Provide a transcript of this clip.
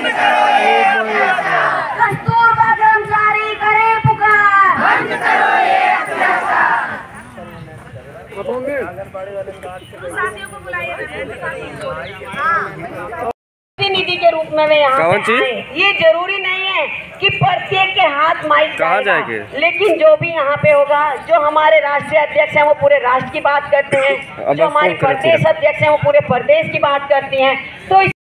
कस्तूरबा कर्मचारी करे पुकार, बंद करो ये अत्याचार। प्रतिनिधि के रूप में यहाँ ये जरूरी नहीं है कि प्रत्येक के हाथ माइक जाएगा, लेकिन जो भी यहाँ पे होगा, जो हमारे राष्ट्रीय अध्यक्ष हैं वो पूरे राष्ट्र की बात करते हैं, जो हमारे प्रदेश अध्यक्ष हैं वो पूरे प्रदेश की बात करती हैं। तो